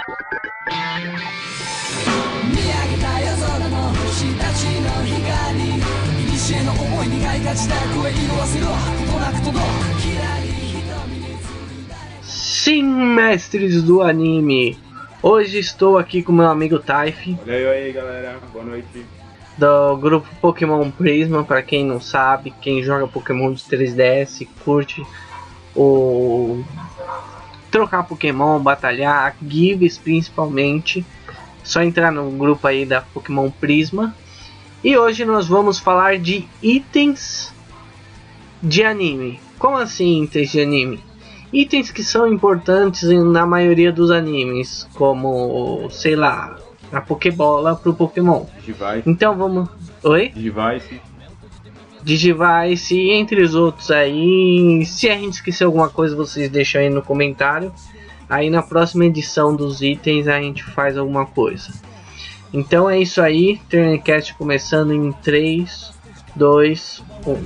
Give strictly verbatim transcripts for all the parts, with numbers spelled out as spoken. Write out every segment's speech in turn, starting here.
Sim, mestres do anime. Hoje estou aqui com meu amigo Taif. Olha aí, aí galera, boa noite. Do grupo Pokémon Prisma, para quem não sabe, quem joga Pokémon de três D S, curte o trocar Pokémon, batalhar, gives principalmente, só entrar no grupo aí da Pokémon Prisma. E hoje nós vamos falar de itens de anime. Como assim itens de anime? Itens que são importantes na maioria dos animes, como, sei lá, a Pokébola pro Pokémon. Digivice. Então vamos... Oi? Digivice. Digivice, entre os outros aí. Se a gente esquecer alguma coisa, vocês deixam aí no comentário. Aí na próxima edição dos itens a gente faz alguma coisa. Então é isso aí, Trainercast começando em três, dois, um.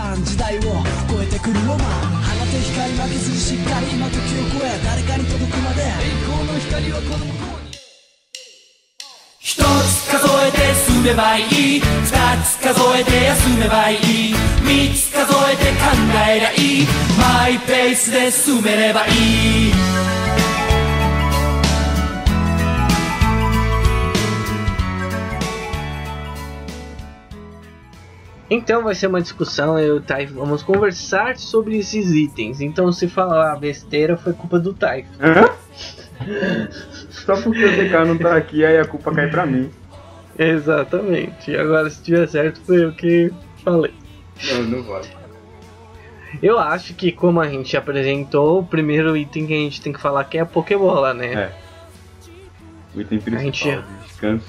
Então vai ser uma discussão, eu e o Taif vamos conversar sobre esses itens. Então se falar besteira foi culpa do Taif. Hã? Só porque o D K não tá aqui, aí a culpa cai pra mim. Exatamente, e agora se tiver certo foi eu que falei. Não, não vale. Eu acho que como a gente apresentou, o primeiro item que a gente tem que falar que é a Pokébola, né? É. O item principal, gente... descanso.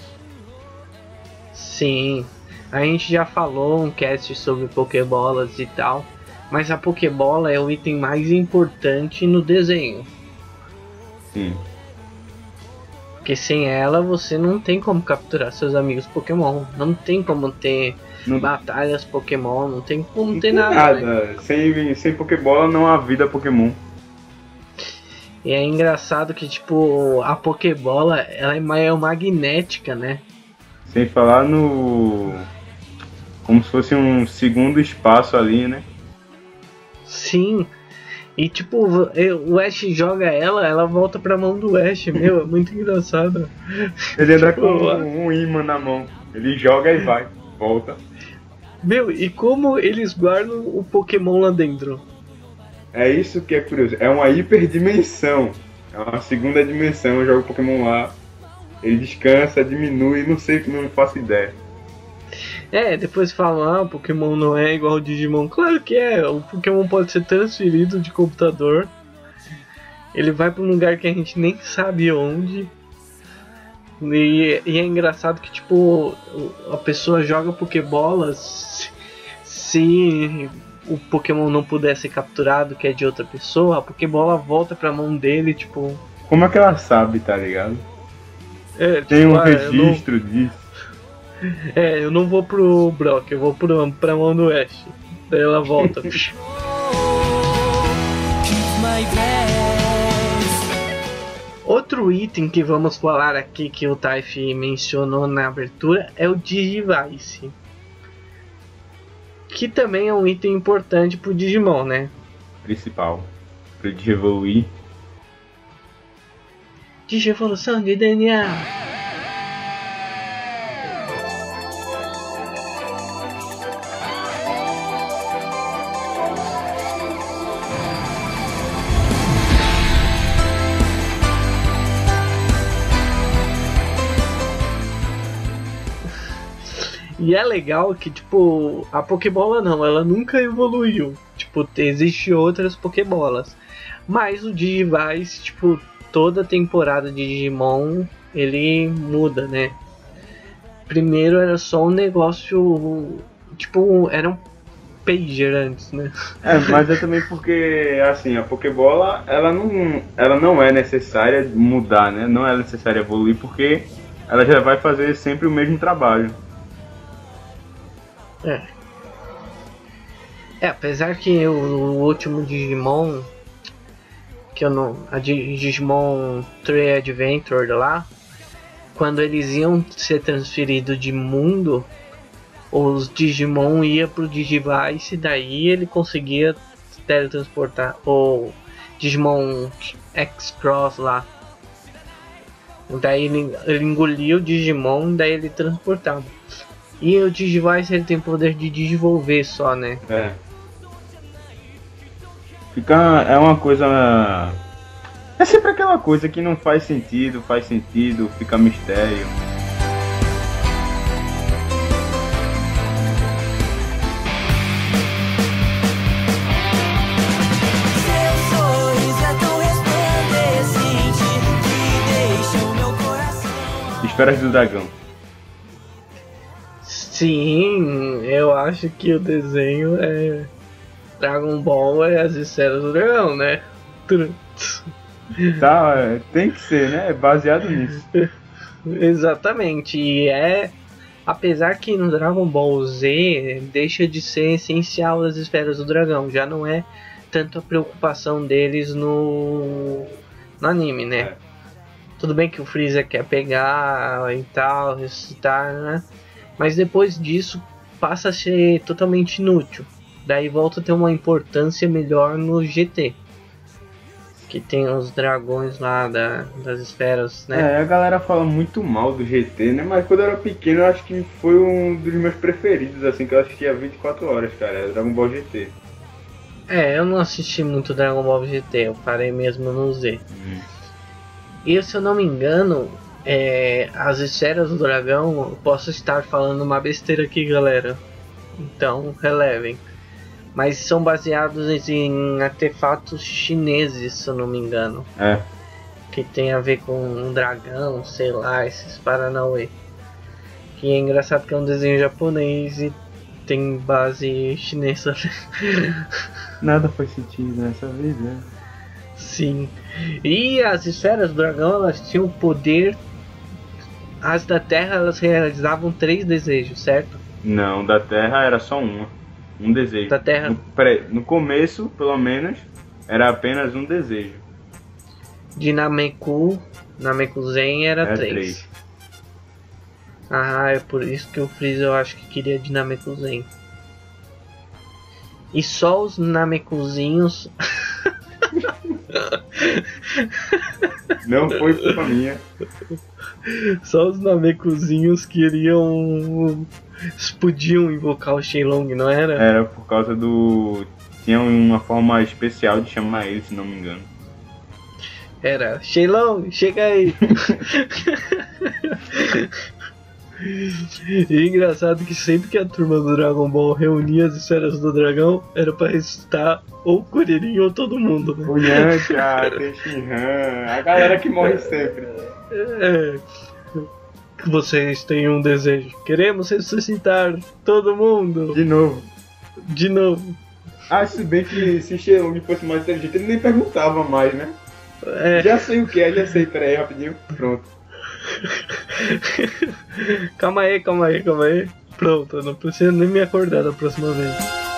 Sim. A gente já falou um cast sobre Pokébolas e tal, mas a Pokébola é o item mais importante no desenho. Sim. Porque sem ela você não tem como capturar seus amigos Pokémon, não tem como ter não... batalhas Pokémon, não tem como não ter tem nada. nada. Né? Sem, sem Pokébola não há vida Pokémon. E é engraçado que tipo, a Pokébola ela é mais magnética, né? Sem falar no... como se fosse um segundo espaço ali, né? Sim. E tipo, o Ash joga ela, ela volta pra mão do Ash, meu, é muito engraçado. Ele anda tipo, com um, um imã na mão. Ele joga e vai, volta. Meu, e como eles guardam o Pokémon lá dentro? É isso que é curioso, é uma hiperdimensão. É uma segunda dimensão, joga o Pokémon lá. Ele descansa, diminui, não sei, não faço ideia. É, depois falam, ah, o Pokémon não é igual ao Digimon. Claro que é, o Pokémon pode ser transferido de computador. Ele vai pra um lugar que a gente nem sabe onde. E, e é engraçado que, tipo, a pessoa joga Pokébolas. Se o Pokémon não puder ser capturado, que é de outra pessoa, a Pokébola volta pra mão dele, tipo... Como é que ela sabe, tá ligado? É, tipo, tem um ah, registro não... disso. É, eu não vou pro Brock, eu vou pro, pra mão do Ash. Daí ela volta. Outro item que vamos falar aqui que o Taif mencionou na abertura é o Digivice. Que também é um item importante pro Digimon, né? Principal. Pra Digievoluir. Digievolução de D N A. E é legal que, tipo, a Pokébola não, ela nunca evoluiu. Tipo, existe outras Pokébolas. Mas o Digivice, tipo, toda temporada de Digimon, ele muda, né? Primeiro era só um negócio, tipo, era um pager antes, né? É, mas é também porque, assim, a Pokébola, ela não, ela não é necessária mudar, né? Não é necessária evoluir porque ela já vai fazer sempre o mesmo trabalho. É. É, apesar que o, o último Digimon, que eu não, a Digimon Tree Adventure lá, quando eles iam ser transferidos de mundo, os Digimon iam pro Digivice, daí ele conseguia teletransportar o Digimon X-Cross lá. Daí ele, ele engolia o Digimon, daí ele transportava. E o Digivice ele tem o poder de desenvolver só, né? É. Fica, é uma coisa... É sempre aquela coisa que não faz sentido, faz sentido, fica mistério. Esferas do Dragão. Sim, eu acho que o desenho é Dragon Ball é as esferas do dragão, né? Tá, é, tem que ser, né? É baseado nisso. Exatamente, e é... Apesar que no Dragon Ball Z deixa de ser essencial as esferas do dragão, já não é tanto a preocupação deles no, no anime, né? É. Tudo bem que o Freeza quer pegar e tal, ressuscitar, né? Mas depois disso passa a ser totalmente inútil. Daí volta a ter uma importância melhor no G T. Que tem os dragões lá da, das esferas, né? É, a galera fala muito mal do G T, né? Mas quando eu era pequeno eu acho que foi um dos meus preferidos, assim, que eu assistia vinte e quatro horas, cara. Era Dragon Ball G T. É, eu não assisti muito Dragon Ball G T, eu parei mesmo no Z. Hum. E se eu não me engano, é, as esferas do dragão, eu posso estar falando uma besteira aqui, galera. Então, relevem. Mas são baseados em artefatos chineses, se eu não me engano. É. Que tem a ver com um dragão, sei lá, esses paranauê. Que é engraçado que é um desenho japonês e tem base chinesa. Nada faz sentido nessa vez, né? Sim. E as esferas do dragão, elas tinham o poder... As da Terra, elas realizavam três desejos, certo? Não, da Terra era só uma. Um desejo. Da Terra... No, pré, no começo, pelo menos, era apenas um desejo. De Nameku, Namekuzen era, era três. três. Ah, é por isso que o Freeza eu acho que queria de Namekuzen. E só os Namekuzinhos... Não foi culpa minha. Só os Namekuzinhos queriam... podiam invocar o Shenlong, não era? Era por causa do... Tinha uma forma especial de chamar ele, se não me engano. Era, Shenlong, chega aí! E engraçado que sempre que a turma do Dragon Ball reunia as esferas do dragão, era pra ressuscitar ou Kuririn ou todo mundo, né? O Yantia, Tenshinhan, a galera que morre sempre. É... Que vocês têm um desejo. Queremos ressuscitar todo mundo. De novo. De novo. Ah, se bem que se Shenlong fosse mais inteligente, ele nem perguntava mais, né? É. Já sei o que é, já sei, peraí, rapidinho. Pronto. Calma aí, calma aí, calma aí. Pronto, não precisa nem me acordar da próxima vez.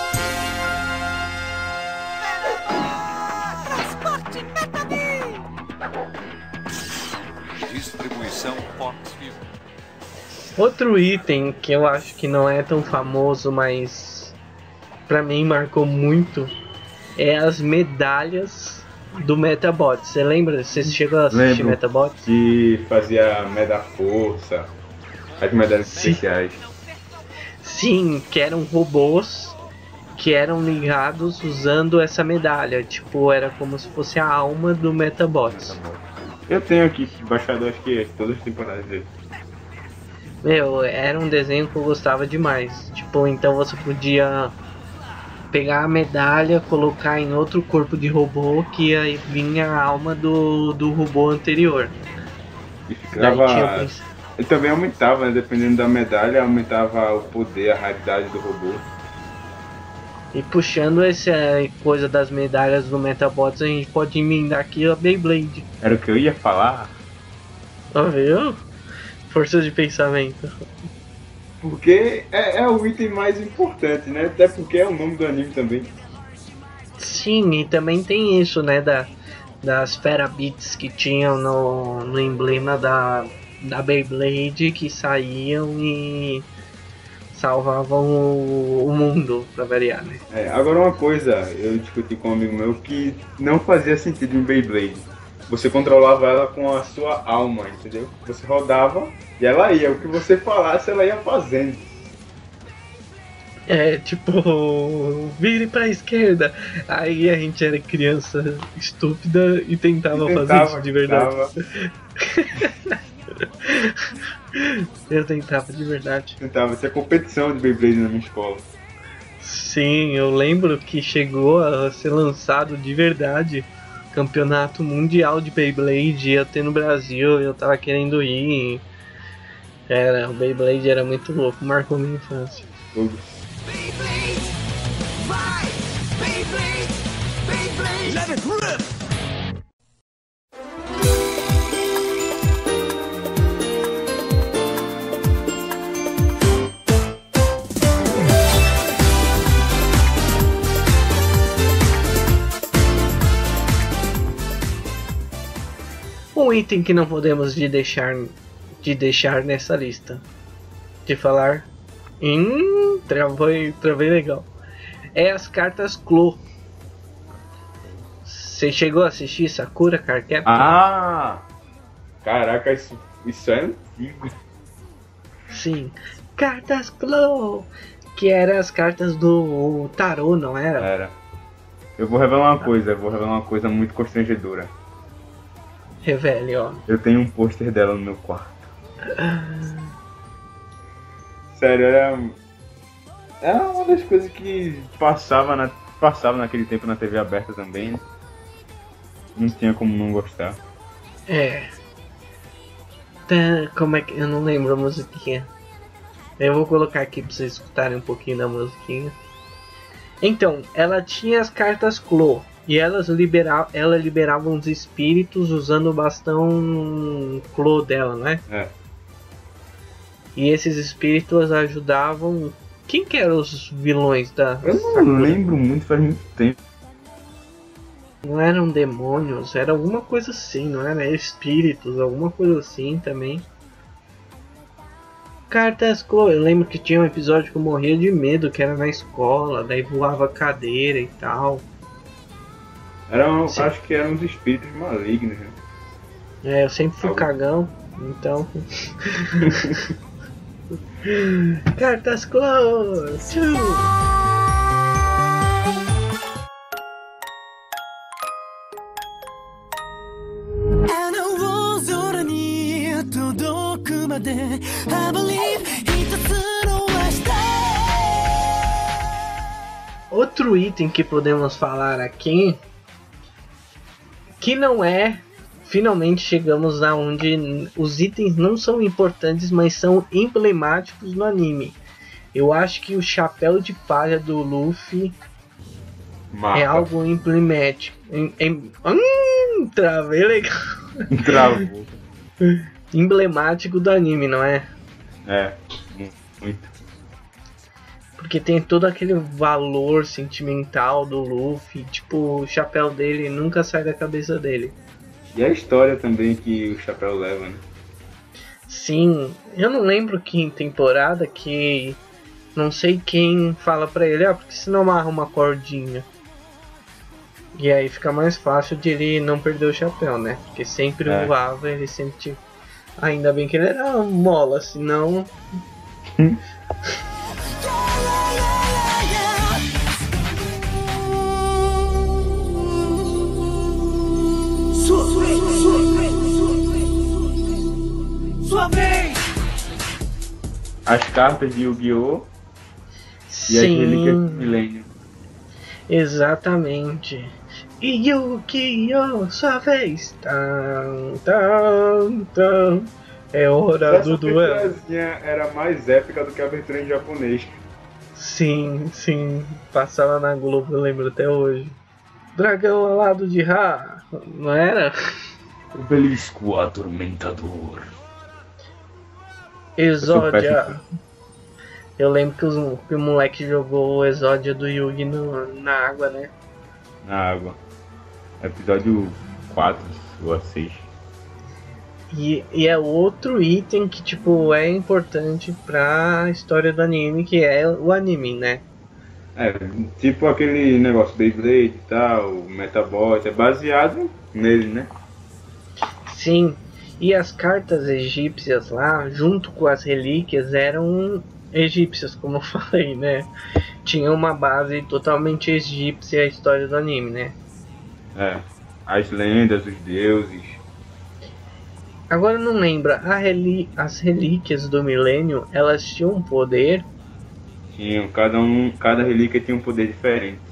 Distribuição Fox Vivo. Outro item que eu acho que não é tão famoso, mas pra mim marcou muito, é as medalhas do Metabot. Você lembra? Você chegou a assistir Lembro Metabot? Que fazia Meda Força, as medalhas Sim. especiais. Sim, que eram robôs que eram ligados usando essa medalha. Tipo, era como se fosse a alma do Metabot. Eu tenho aqui baixado, acho que todas as temporadas dele. Meu, era um desenho que eu gostava demais. Tipo, então você podia pegar a medalha, colocar em outro corpo de robô, que aí vinha a alma do, do robô anterior. E ficava... tinha... Ele também aumentava, né? Dependendo da medalha, aumentava o poder, a raridade do robô. E puxando essa coisa das medalhas do Metabots, a gente pode emendar aqui a Beyblade. Era o que eu ia falar? Ó, viu? Força de pensamento. Porque é, é o item mais importante, né? Até porque é o nome do anime também. Sim, e também tem isso, né? Da, das Ferabits que tinham no, no emblema da, da Beyblade, que saíam e salvavam o, o mundo, pra variar, né? É, agora uma coisa, eu discuti com um amigo meu que não fazia sentido em Beyblade. Você controlava ela com a sua alma, entendeu? Você rodava e ela ia, o que você falasse ela ia fazendo. É, tipo, vire pra esquerda. Aí a gente era criança estúpida e tentava, E fazer isso de verdade. Tentava, Eu tentava de verdade. tentava. Tinha competição de Beyblade na minha escola. Sim, eu lembro que chegou a ser lançado de verdade campeonato mundial de Beyblade, ia ter no Brasil, eu tava querendo ir. Era, o Beyblade era muito louco, marcou minha infância. Tudo. Beyblade, vai, Beyblade, Beyblade, let it rip. Um item que não podemos de deixar de deixar nessa lista de falar em travei, travei legal é as cartas Clo. Você chegou a assistir Sakura Card Captor? Ah! Caraca, isso, isso é antigo. Sim, cartas Clo, que eram as cartas do tarô, não era? Era. Eu vou revelar uma coisa, eu vou revelar uma coisa muito constrangedora. Revele, ó. Eu tenho um pôster dela no meu quarto. Sério, era. Era uma das coisas que passava, na... passava naquele tempo na T V aberta também, né? Não tinha como não gostar. É. Tá, como é que. Eu não lembro a musiquinha. Eu vou colocar aqui pra vocês escutarem um pouquinho da musiquinha. Então, ela tinha as cartas Clo. E elas libera ela liberava uns espíritos usando o bastão Clo dela, né? É. E esses espíritos ajudavam. Quem que eram os vilões da. Eu não Sakura? lembro muito, faz muito tempo. Não eram demônios, era alguma coisa assim, não era espíritos, alguma coisa assim também. Cartas Clo, eu lembro que tinha um episódio que eu morria de medo, que era na escola, daí voava cadeira e tal. Eram, Sim. acho que eram os espíritos malignos, né? É, eu sempre fui Algo. cagão, então. Cartas Clo! Tchau! I believe Outro item que podemos falar aqui, que não é, finalmente chegamos a onde os itens não são importantes, mas são emblemáticos no anime. Eu acho que o chapéu de palha do Luffy Marca. é algo emblemático. Em, em, hum, travei legal. Travou. Emblemático do anime, não é? É, muito. Porque tem todo aquele valor sentimental do Luffy. Tipo, o chapéu dele nunca sai da cabeça dele. E a história também que o chapéu leva, né? Sim, eu não lembro que temporada que não sei quem fala pra ele, ah, porque se não amarra uma cordinha. E aí fica mais fácil de ele não perder o chapéu, né? Porque sempre É. voava, ele sempre tinha... Ainda bem que ele era mola, senão... Sua vez! As cartas de Yu-Gi-Oh! E as relíquias do Sim, milênio. exatamente. E Yu-Gi-Oh! Sua vez! Tam, tam, tam. É hora Essa do duelo. aberturazinha era mais épica do que a abertura em japonês. Sim, sim. Passava na Globo, eu lembro até hoje. Dragão alado de Ra, não era? O belisco atormentador. Exódia. Eu lembro que, os, que o moleque jogou o Exódia do Yugi no, na água, né? Na água. Episódio quatro ou a seis. E, e é outro item que, tipo, é importante pra história do anime, que é o anime, né? É, tipo aquele negócio Beyblade e tal, o Metabot, é baseado nele, né? Sim, e as cartas egípcias lá, junto com as relíquias, eram egípcias, como eu falei, né? Tinha uma base totalmente egípcia a história do anime, né? É, as lendas, os deuses. Agora eu não lembro, a relí as relíquias do milênio, elas tinham um poder. Tinham, cada um, cada relíquia tinha um poder diferente.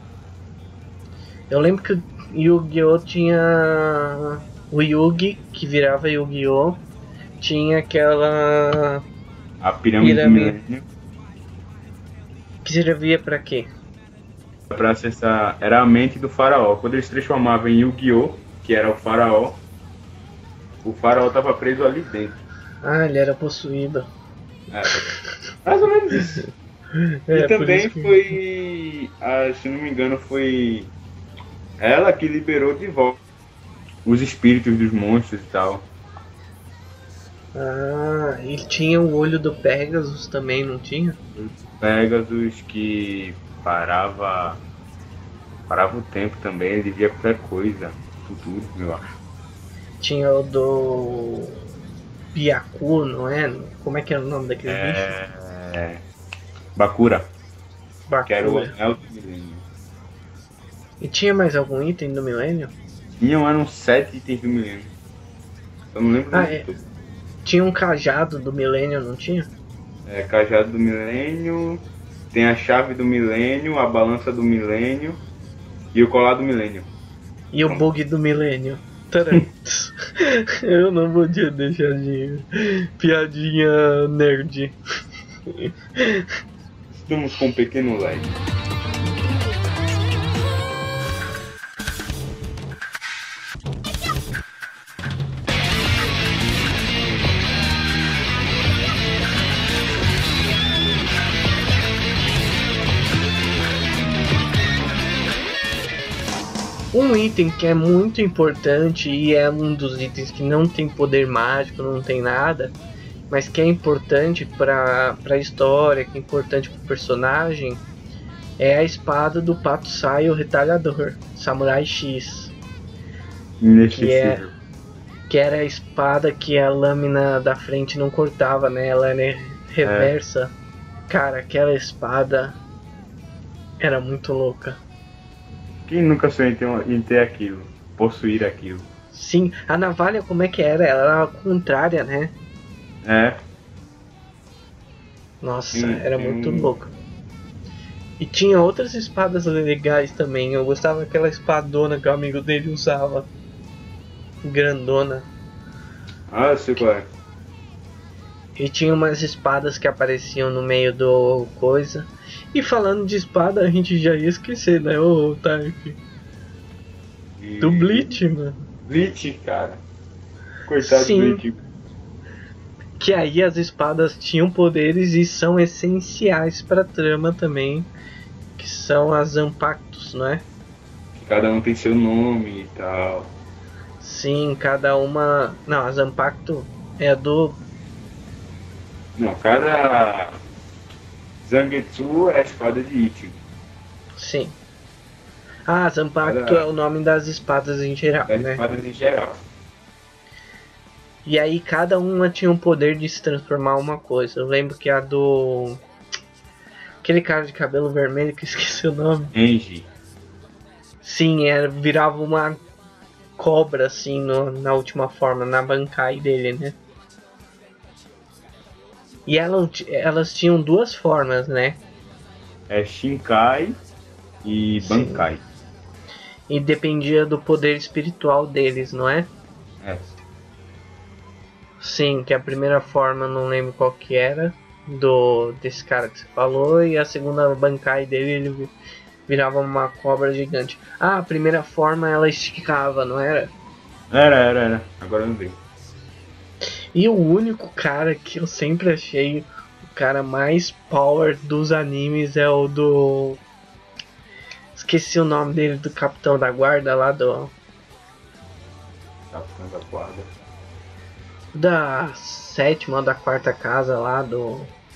Eu lembro que o Yu-Gi-Oh! Tinha o Yugi, que virava Yu-Gi-Oh! Tinha aquela A pirâmide do Pirâmide. milênio, que servia pra quê? para acessar, era a mente do faraó. Quando eles transformavam em Yu-Gi-Oh!, que era o faraó, o faraó estava preso ali dentro. Ah, ele era possuído. É, mais ou menos isso. É, E por também isso que- foi, ah, se não me engano, foi ela que liberou de volta os espíritos dos monstros e tal. Ah, e tinha o olho do Pegasus também, não tinha? Pegasus que parava parava o tempo também, ele via qualquer coisa, futuro, eu acho. Tinha o do Byaku, não é? Como é que era o nome daquele bicho? É... Bakura, que era o Bakura. anel do milênio. E tinha mais algum item do milênio? Tinham, eram sete itens do milênio. Eu não lembro Ah, de é. tudo. Tinha um cajado do milênio, não tinha? É, cajado do milênio, tem a chave do milênio, a balança do milênio e o colar do milênio. E o bug do milênio. Tcharam. Eu não podia deixar de piadinha nerd. Estamos com um pequeno lag. Um item que é muito importante e é um dos itens que não tem poder mágico, não tem nada, mas que é importante para a história, que é importante para o personagem, é a espada do Pato Sai, o Retalhador, Samurai X, Inesquecível. que era a espada que a lâmina da frente não cortava, né? Ela era reversa. Cara, aquela espada era muito louca. Quem nunca sonhou em ter, uma- em ter aquilo? Possuir aquilo? Sim, a navalha como é que era? Ela era a contrária, né? É, Nossa, Sim, era sim. muito louco. E tinha outras espadas legais também. Eu gostava daquela espadona que o amigo dele usava. Grandona. ah, eu sei qual é. E tinha umas espadas que apareciam no meio do coisa. E falando de espada, a gente já ia esquecer, né? Ô, Tark. E- Do Bleach, mano. Bleach, cara. Coitado Sim. do Bleach. Que aí as espadas tinham poderes e são essenciais pra trama também. Que são as Zanpakutos, não é? Que cada um tem seu nome e tal. Sim, cada uma. Não, a Zanpakuto é a do. Não, cada Zangetsu é a espada de Ichigo. Sim. Ah, Zanpakuto Cada- é o nome das espadas em geral, Das né? espadas em geral. E aí cada uma tinha um poder de se transformar em uma coisa. Eu lembro que a do. Aquele cara de cabelo vermelho que eu esqueci o nome. Enji. Sim, era, virava uma cobra assim no- na última forma, na Bankai dele, né? E ela, elas tinham duas formas, né? É Shinkai e Sim. Bankai. E dependia do poder espiritual deles, não é? É. Sim, que a primeira forma eu não lembro qual que era do desse cara que você falou, e a segunda Bankai dele ele vi- virava uma cobra gigante. Ah, a primeira forma ela esticava, não era? Era, era, era. Agora eu não sei. E o único cara que eu sempre achei o cara mais power dos animes é o do. Esqueci o nome dele, do capitão da guarda lá do. Capitão da guarda. Da sétima ou da quarta casa lá do.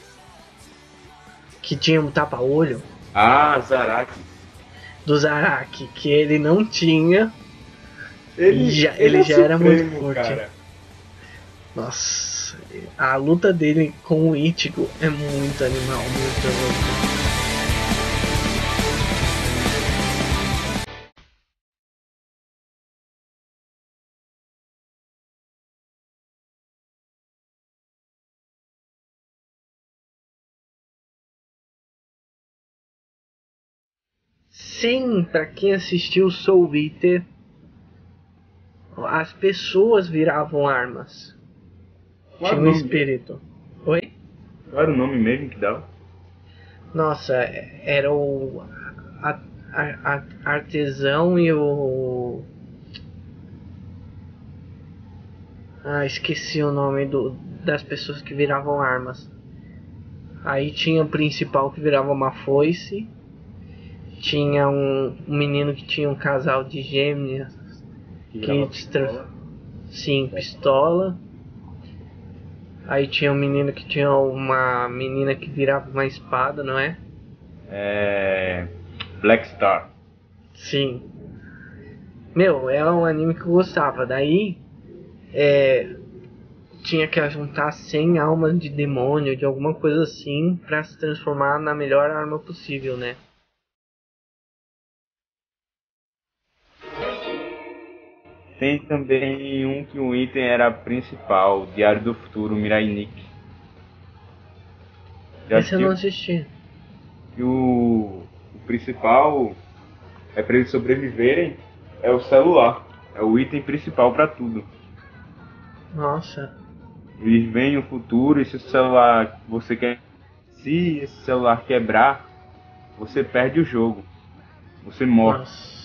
Que tinha um tapa-olho. Ah, Zaraki. Do Zaraki, que ele não tinha. Ele Já- ele, ele é já era muito supremo, forte. cara. Nossa, a luta dele com o Ichigo é muito animal, muito louco. Sim, pra quem assistiu Soul Eater, as pessoas viravam armas. Qual Tinha era um o nome? espírito. Oi? Qual era o nome mesmo que dava? Nossa, era o a- a- a- artesão e o. Ah, esqueci o nome do, das pessoas que viravam armas. Aí tinha o principal que virava uma foice. Tinha um, um menino que tinha um casal de gêmeas. Que Que virava distra- pistola. Sim, pistola. Aí tinha um menino que tinha uma menina que virava uma espada, não é? É... Black Star. Sim. Meu, era um anime que eu gostava. Daí, é, tinha que juntar cem almas de demônio, de alguma coisa assim, pra se transformar na melhor arma possível, né? Tem também um que o item era principal, Diário do Futuro, Mirai Nikki. Já Esse eu não assistiu? assisti. E o, o principal é para eles sobreviverem é o celular. É o item principal para tudo. Nossa. Eles veem no futuro e se o celular você quer, se esse celular quebrar, você perde o jogo. Você morre. Nossa.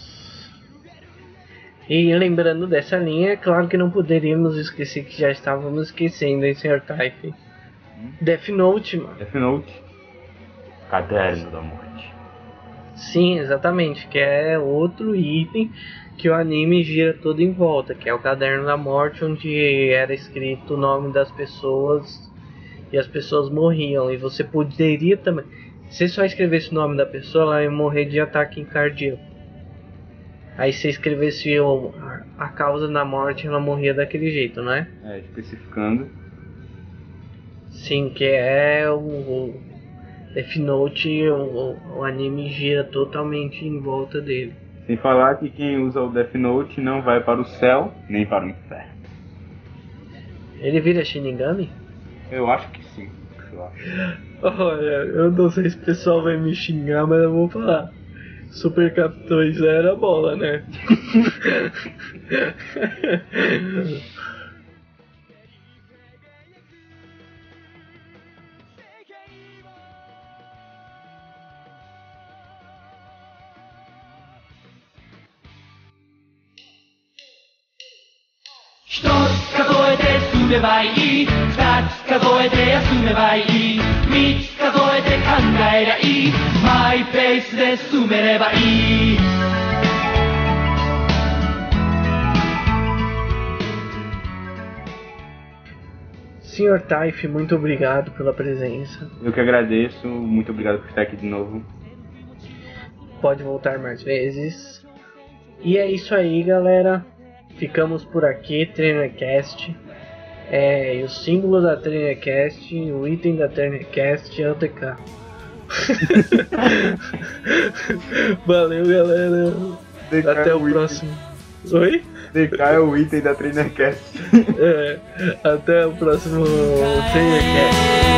E lembrando dessa linha, é claro que não poderíamos esquecer que já estávamos esquecendo, hein, senhor Type? Death Note, mano. Death Note. Caderno da Morte. Sim, exatamente, que é outro item que o anime gira todo em volta, que é o Caderno da Morte, onde era escrito o nome das pessoas e as pessoas morriam. E você poderia também, se só escrevesse o nome da pessoa, ela ia morrer de ataque cardíaco. Aí se escrevesse o, a causa da morte, ela morria daquele jeito, não é? É, especificando. Sim, que é o, o Death Note, o, o anime gira totalmente em volta dele. Sem falar que quem usa o Death Note não vai para o céu, nem para o inferno. Ele vira Shinigami? Eu acho que sim. Eu acho. Olha, eu não sei se o pessoal vai me xingar, mas eu vou falar. Super Capitão Zero era bola, né? One 数えて進めばいい二つ数えて休めばいい三つ数えて考えりゃいいマイペースで進めればいい senhor Taif, muito obrigado pela presença. Eu que agradeço, muito obrigado por estar aqui de novo. Pode voltar mais vezes. E é isso aí, galera. Ficamos por aqui, TrainerCast. É, e o símbolo da TrainerCast, o item da TrainerCast é o T K. Valeu, galera. D K Até é o item- próximo. Oi? D K é o item da TrainerCast. É, até o próximo TrainerCast.